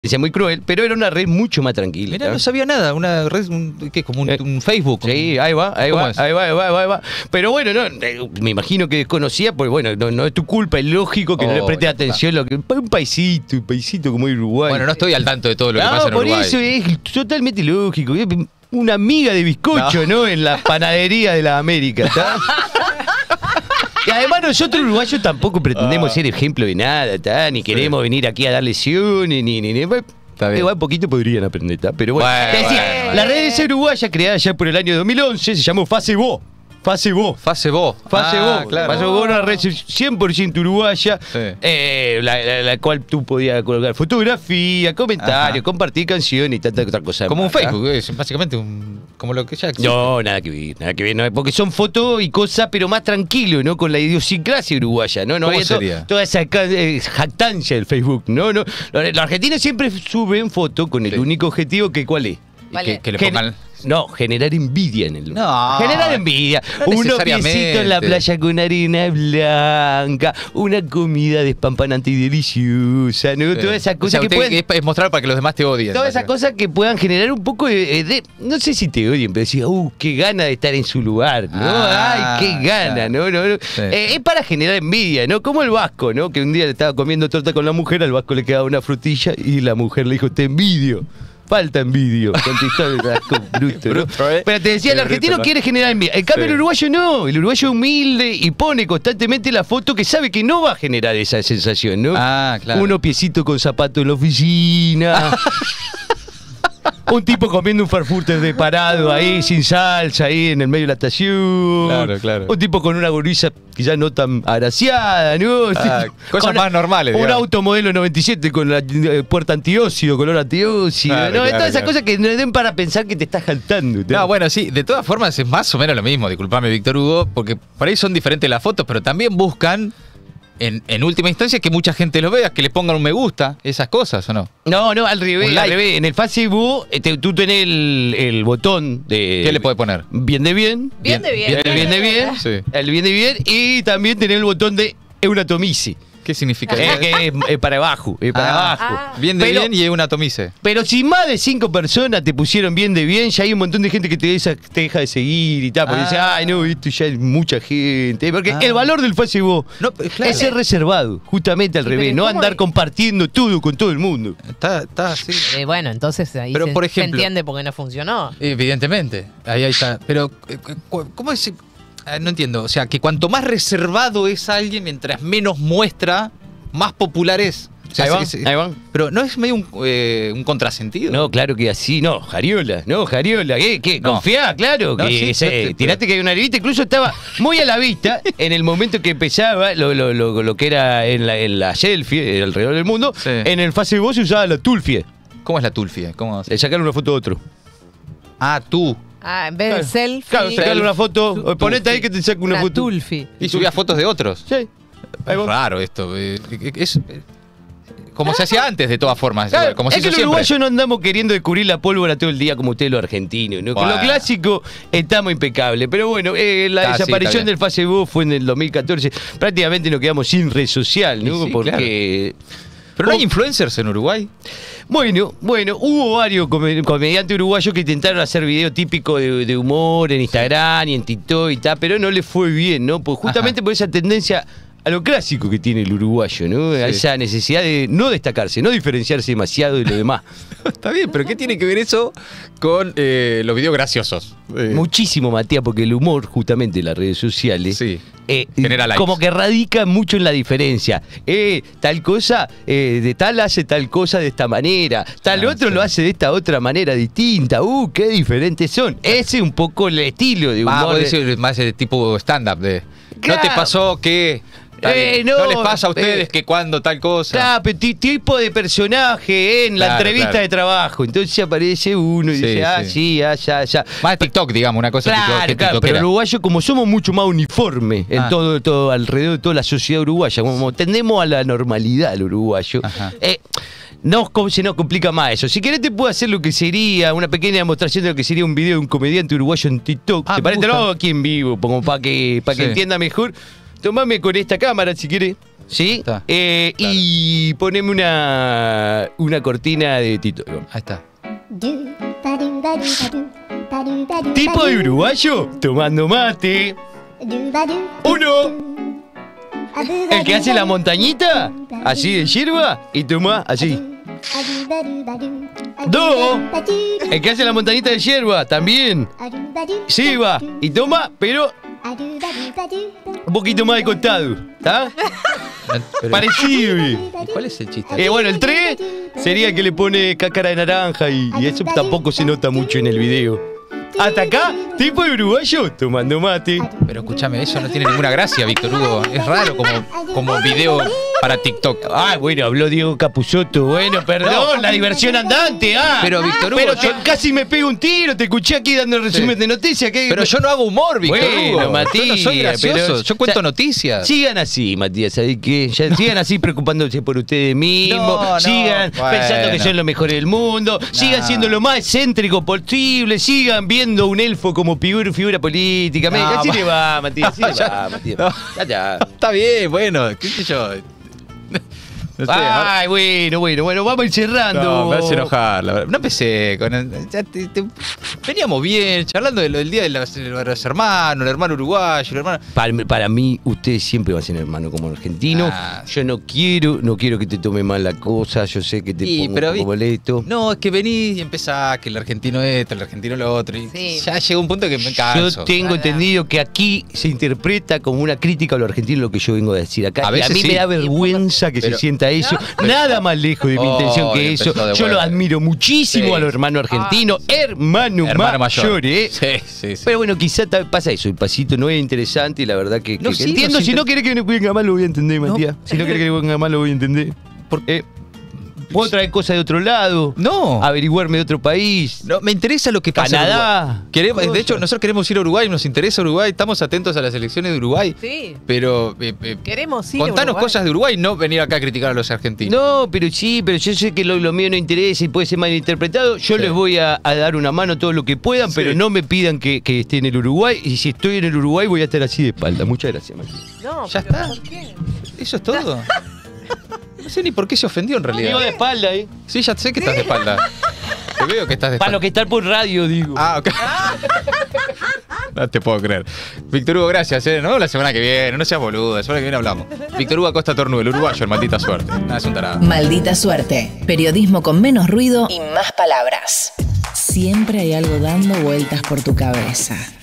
muy cruel, pero era una red mucho más tranquila. Mirá, no sabía nada, una red, ¿qué? Como un Facebook. Sí, ahí va. Pero bueno, no, me imagino que desconocía, porque bueno, no es tu culpa, es lógico que no le prestes atención. Un paisito como Uruguay. Bueno, no estoy al tanto de todo lo que pasa en Uruguay. Por eso es totalmente lógico. Una miga de bizcocho, ¿no? En la panadería de la América, ¿está? Y además nosotros uruguayos tampoco pretendemos ser ejemplo de nada, ¿tá? Ni queremos venir aquí a dar lesiones, ni. Igual poquito podrían aprender, ¿tá? Pero bueno, la red esa uruguaya creada ya por el año 2011 se llamó Facebook. Facebook, una red 100% uruguaya, la cual tú podías colocar fotografía, comentarios, compartir canciones y tanta otra cosa. Como un Facebook, es básicamente como lo que ya existe. No, nada que ver, no, porque son fotos y cosas, pero más tranquilo, ¿no? Con la idiosincrasia uruguaya, ¿no? ¿Cómo sería? Toda esa jactancia del Facebook, ¿no? Los argentinos siempre suben fotos con el único objetivo ¿cuál es? Vale. Que le pongan... No, generar envidia en el... No. Generar envidia. No Unos piecitos en la playa con arena blanca, una comida despampanante y deliciosa, ¿no? Todas esas cosas que pueden... Es mostrar para que los demás te odien. Todas esas cosas que puedan generar un poco de... No sé si te odien, pero decir, qué gana de estar en su lugar, ¿no? Ay, qué gana, ¿no? Sí. Es para generar envidia, ¿no? Como el vasco, ¿no? Que un día estaba comiendo torta con la mujer, al vasco le quedaba una frutilla y la mujer le dijo, te envidio. Falta envidio, contestó el rasco bruto, ¿no? Pero te decía, el argentino quiere generar envidia. En cambio, el uruguayo no. El uruguayo es humilde y pone constantemente la foto que sabe que no va a generar esa sensación, ¿no? Claro. Uno piecito con zapato en la oficina. Un tipo comiendo un farfurter de parado ahí, sin salsa, ahí en el medio de la estación. Claro. Un tipo con una gorrilla quizás no tan agraciada, ¿no? Cosas más normales. Un auto modelo 97 con la puerta antióxido, color antióxido. Todas esas cosas que nos den para pensar que te estás jaltando. No, bueno, sí, de todas formas es más o menos lo mismo, disculpame, Víctor Hugo, porque por ahí son diferentes las fotos, pero también buscan... En última instancia, que mucha gente lo vea, que le pongan un me gusta, esas cosas, ¿o no? No, al revés. En el Facebook, tú tenés el botón de... ¿Qué le puedes poner? Bien de bien. Bien de bien. El bien de bien. Sí. El bien de bien. Y también tenés el botón de Eunatomice. ¿Qué significa eso? Que es para abajo. Bien de bien y Eunatomice. Pero si más de 5 personas te pusieron bien de bien, ya hay un montón de gente que te deja de seguir y tal. Porque dice, ay, no, esto ya es mucha gente. Porque el valor del Facebook es ser reservado, justamente al revés. No andar compartiendo todo con todo el mundo. Está así. Bueno, entonces ahí se entiende por qué no funcionó. Evidentemente. Ahí está. Pero, ¿cómo es...? No entiendo, o sea, que cuanto más reservado es alguien, mientras menos muestra, más popular es. O sea, ahí van. Pero ¿no es medio un contrasentido? No, claro que así, Jariola. ¿Qué? No. Confiá, claro. No, tiraste que hay una revista, incluso estaba muy a la vista en el momento que empezaba lo que era en la selfie, alrededor del mundo. Sí. En el Facebook se usaba la tulfie. ¿Cómo es la tulfie? ¿Cómo le sacaron una foto a otro. Tú. En vez de selfie. Claro, sacarle una foto. Ponete ahí que te saque una foto. Tulfie. Y subía fotos de otros. Sí. Es raro esto. Es como se hacía antes, de todas formas. Claro, como se es que los uruguayos no andamos queriendo descubrir la pólvora todo el día como ustedes los argentinos, ¿no? Con lo clásico estamos impecables. Pero bueno, la desaparición del Facebook fue en el 2014. Prácticamente nos quedamos sin red social, ¿no? Porque... Claro. ¿Pero no hay influencers en Uruguay? Bueno, hubo varios comediantes uruguayos que intentaron hacer videos típicos de humor en Instagram y en TikTok y tal, pero no les fue bien, ¿no? Pues justamente por esa tendencia a lo clásico que tiene el uruguayo, ¿no? A esa necesidad de no destacarse, no diferenciarse demasiado de lo demás. Está bien, pero ¿qué tiene que ver eso con los videos graciosos? Muchísimo, Matías, porque el humor, justamente en las redes sociales, genera likes. Como que radica mucho en la diferencia. Tal cosa, de tal hace tal cosa de esta manera, tal otro lo hace de esta otra manera distinta. Qué diferentes son. Ese es un poco el estilo de humor. Más el tipo stand-up de... Claro. ¿No te pasó que...? No les pasa a ustedes que cuando tal cosa. Claro, pero tipo de personaje en la entrevista de trabajo. Entonces aparece uno y dice, ya. Más de TikTok, digamos, una cosa. Claro, pero el uruguayo, como somos mucho más uniforme en todo alrededor de toda la sociedad uruguaya, como tendemos a la normalidad el uruguayo, se nos complica más eso. Si querés te puedo hacer lo que sería una pequeña demostración de lo que sería un video de un comediante uruguayo en TikTok. ¿Te parece? Aquí en vivo, como para que entienda mejor. Tomame con esta cámara si querés. ¿Sí? Y poneme una cortina de Tito. Ahí está. Tipo de uruguayo tomando mate. 1. El que hace la montañita, así de hierba, y toma así. 2. El que hace la montañita de hierba, también. Sí, va. Y toma, pero un poquito más de costado. ¿Está? Parecido. ¿Cuál es el chiste? Bueno, el 3 sería que le pone cáscara de naranja y eso tampoco se nota mucho en el video. Hasta acá, tipo de uruguayo tomando mate. Pero escúchame, eso no tiene ninguna gracia, Víctor Hugo. Es raro como video para TikTok. Bueno, habló Diego Capusotto. Bueno, perdón, la diversión andante. Pero Víctor Hugo, casi me pego un tiro. Te escuché aquí dando el resumen de noticias. Pero yo no hago humor, Víctor Hugo. Matías, yo no soy gracioso. Yo cuento noticias. Sigan así, Matías. ¿Sabés qué? Sigan así preocupándose por ustedes mismos. Sigan pensando que son los mejores del mundo. Sigan siendo lo más excéntrico posible. Sigan viendo un elfo como figura política. Así le va, Matías. Así le va, Matías. Ya. Está bien, bueno, qué sé yo. No sé, bueno, vamos a ir cerrando. No, me hace enojar, la verdad. No empecé con veníamos bien, charlando del día de los hermanos, el hermano uruguayo, el hermano. Para mí, ustedes siempre van a ser hermanos como argentinos. Yo no quiero que te tome mal la cosa. Yo sé que te pongo un poco molesto. No, es que venís y empezás que el argentino esto, el argentino lo otro. Y ya llega un punto que me canso. Yo tengo entendido que aquí se interpreta como una crítica a lo argentino lo que yo vengo a decir acá. A mí me da vergüenza que se sienta eso. Nada más lejos de mi intención que eso. Yo lo admiro muchísimo a los hermanos argentinos. Hermano mayor, Sí. Pero bueno, quizá pasa eso. El pasito no es interesante y la verdad que entiendo. Si no querés que venga mal, lo voy a entender, Matías. Si no querés que venga mal, lo voy a entender. Porque puedo traer cosas de otro lado. No. Averiguarme de otro país. No, me interesa lo que pasa Canadá. En Uruguay. De hecho, nosotros queremos ir a Uruguay, nos interesa Uruguay, estamos atentos a las elecciones de Uruguay. Sí. Pero queremos ir contanos cosas de Uruguay, no venir acá a criticar a los argentinos. No, pero yo sé que lo mío no interesa y puede ser malinterpretado. Yo les voy a dar una mano todo lo que puedan, pero no me pidan que esté en el Uruguay. Y si estoy en el Uruguay voy a estar así de espalda. Muchas gracias, Matías. No, ya está. ¿por qué? Eso es todo. No sé ni por qué se ofendió en realidad. Digo de espalda, Sí, ya sé que estás de espalda. Te veo que estás de espalda. Para lo que estar por radio, digo. Ok. No te puedo creer. Víctor Hugo, gracias, ¿no? La semana que viene, no seas boludo, la semana que viene hablamos. Víctor Hugo Acosta Tornú, el uruguayo, el Maldita Suerte. Nada, es un tarado. Maldita Suerte. Periodismo con menos ruido y más palabras. Siempre hay algo dando vueltas por tu cabeza.